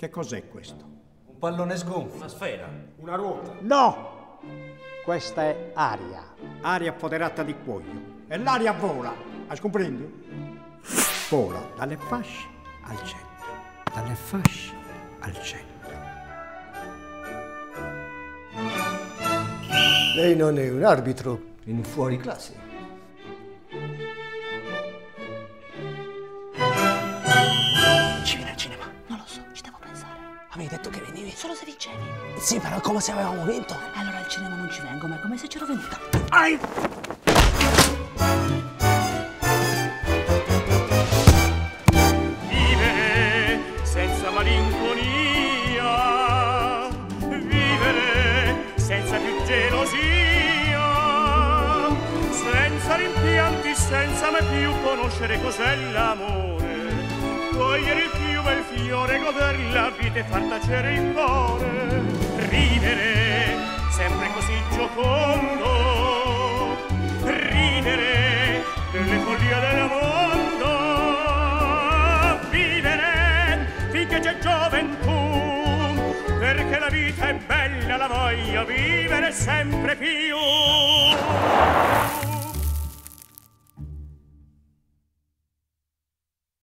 Che cos'è questo? Un pallone sgonfio. Una sfera. Una ruota. No! Questa è aria. Aria appoderata di cuoio. E l'aria vola. Hai compreso? Vola dalle fasce al centro. Dalle fasce al centro. Lei non è un arbitro. In fuori classe. Ci vieni al cinema? Non lo so, ci devo pensare. Avevi detto che venivi? Solo se vincevi. Sì, però come se avevamo vinto. Allora al cinema non ci vengo, ma è come se c'ero venuta. Ai! Vivere senza malinconia, vivere senza più gelosia, senza rimpianti, senza mai più conoscere cos'è l'amore, cogliere il più bel fiore, goder la vita e far tacere il cuore, ridere sempre così giocondo, ridere delle follie del mondo, vivere finché c'è gioventù, perché la vita è bella, la voglio vivere sempre più.